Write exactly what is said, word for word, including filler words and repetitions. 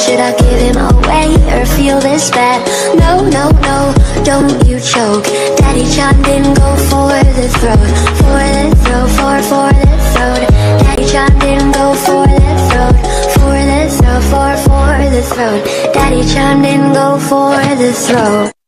Should I give him away or feel this bad? No, no, no, don't you choke. Daddy chimed in, go for the throat. For the throat, for, for the throat. Daddy chimed in, go for the throat. For the throat, for, for the throat. Daddy chimed in, go for the throat.